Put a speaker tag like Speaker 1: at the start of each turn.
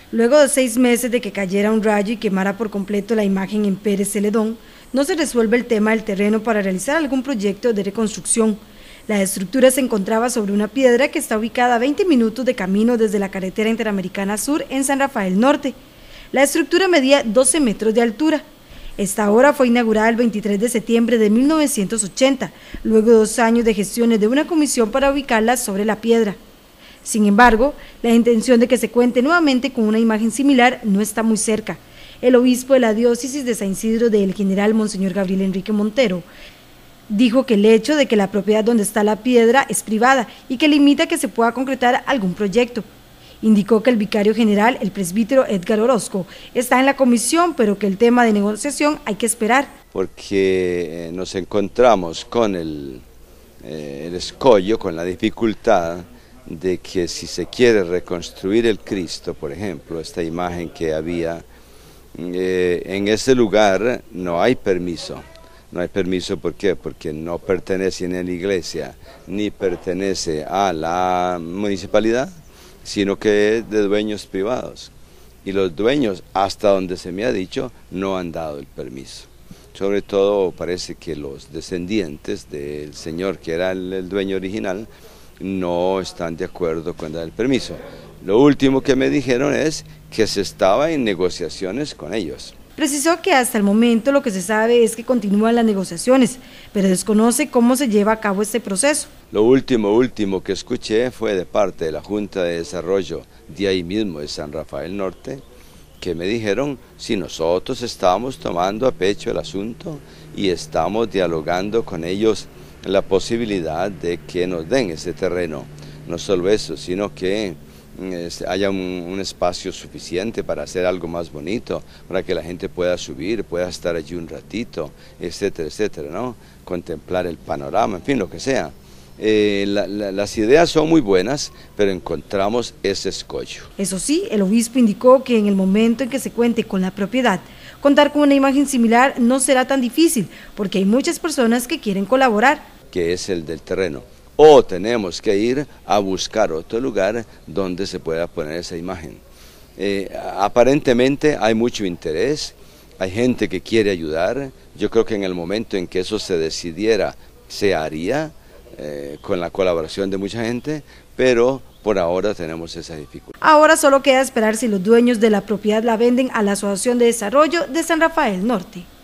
Speaker 1: Luego de 6 meses de que cayera un rayo y quemara por completo la imagen en Pérez Celedón, no se resuelve el tema del terreno para realizar algún proyecto de reconstrucción. La estructura se encontraba sobre una piedra que está ubicada a 20 minutos de camino desde la carretera Interamericana Sur en San Rafael Norte. La estructura medía 12 metros de altura. Esta obra fue inaugurada el 23 de septiembre de 1980, luego de 2 años de gestiones de una comisión para ubicarla sobre la piedra. Sin embargo, la intención de que se cuente nuevamente con una imagen similar no está muy cerca. El obispo de la diócesis de San Isidro del General, Monseñor Gabriel Enrique Montero, dijo que el hecho de que la propiedad donde está la piedra es privada y que limita que se pueda concretar algún proyecto. Indicó que el vicario general, el presbítero Edgar Orozco, está en la comisión, pero que el tema de negociación hay que esperar.
Speaker 2: Porque nos encontramos con el escollo, con la dificultad de que si se quiere reconstruir el Cristo, por ejemplo, esta imagen que había, en ese lugar no hay permiso. No hay permiso, ¿por qué? Porque no pertenece ni a la iglesia, ni pertenece a la municipalidad, sino que es de dueños privados. Y los dueños, hasta donde se me ha dicho, no han dado el permiso. Sobre todo parece que los descendientes del señor que era el dueño original, no están de acuerdo con dar el permiso. Lo último que me dijeron es que se estaba en negociaciones con ellos.
Speaker 1: Precisó que hasta el momento lo que se sabe es que continúan las negociaciones, pero desconoce cómo se lleva a cabo este proceso.
Speaker 2: Lo último que escuché fue de parte de la Junta de Desarrollo de ahí mismo de San Rafael Norte, que me dijeron si nosotros estábamos tomando a pecho el asunto y estamos dialogando con ellos la posibilidad de que nos den ese terreno. No solo eso, sino que haya un espacio suficiente para hacer algo más bonito, para que la gente pueda subir, pueda estar allí un ratito, etcétera, etcétera, ¿no? Contemplar el panorama, en fin, lo que sea. Las ideas son muy buenas, pero encontramos ese escollo.
Speaker 1: Eso sí, el obispo indicó que en el momento en que se cuente con la propiedad, contar con una imagen similar no será tan difícil, porque hay muchas personas que quieren colaborar.
Speaker 2: Que es el del terreno. O tenemos que ir a buscar otro lugar donde se pueda poner esa imagen. Aparentemente hay mucho interés, hay gente que quiere ayudar. Yo creo que en el momento en que eso se decidiera, se haría con la colaboración de mucha gente, pero por ahora tenemos esa dificultad.
Speaker 1: Ahora solo queda esperar si los dueños de la propiedad la venden a la Asociación de Desarrollo de San Rafael Norte.